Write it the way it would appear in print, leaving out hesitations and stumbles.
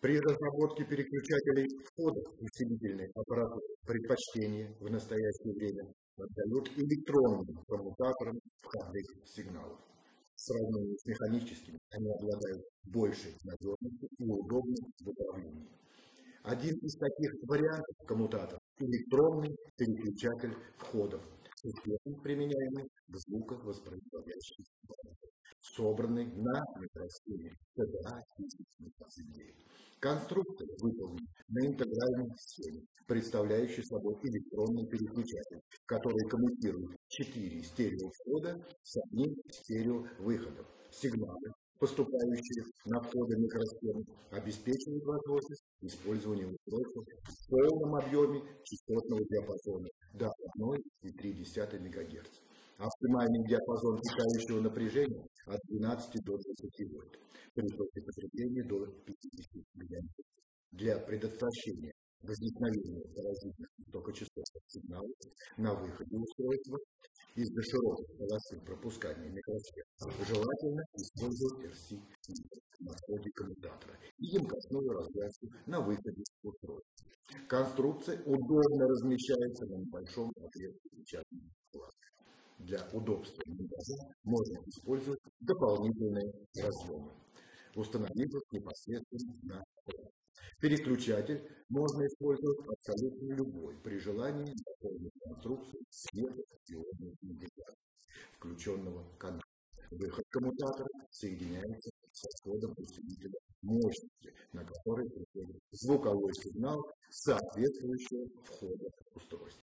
При разработке переключателей входов усилительной аппаратуры предпочтение в настоящее время отдают электронным коммутаторам входных сигналов. В сравнении с механическими они обладают большей надежностью и удобностью в управлении. Один из таких вариантов коммутатора – электронный переключатель входов, с успехом применяемый в звуковоспроизводящих аппаратах, собранный на микросхеме ТДА-1029. Конструкция выполнена на интегральной схеме, представляющей собой электронный переключатель, который коммутирует 4 стереовхода с одним стереовыходом. Сигналы, поступающие на входы микросхемы, обеспечивают возможность использования устройства в полном объеме частотного диапазона до 1,3 МГц. Оптимальный диапазон питающего напряжения от 12 до 20 вольт, при потребления до 50 мА. Для предотвращения возникновения паразитных высокочастотных сигналов на выходе устройства из-за широкой полосы пропускания микросхем желательно использовать RC на входе коммутатора и емкостную развязку на выходе устройства. Конструкция удобно размещается на небольшом отверстии печатного плата. Для удобства монтажа можно использовать дополнительные разъемы, установив их непосредственно на вход. Переключатель можно использовать абсолютно любой, при желании дополнить конструкцию светодиодной индикации включенного канала. Выход коммутатора соединяется со входом усилителя мощности, на который приходит звуковой сигнал соответствующего входа устройства.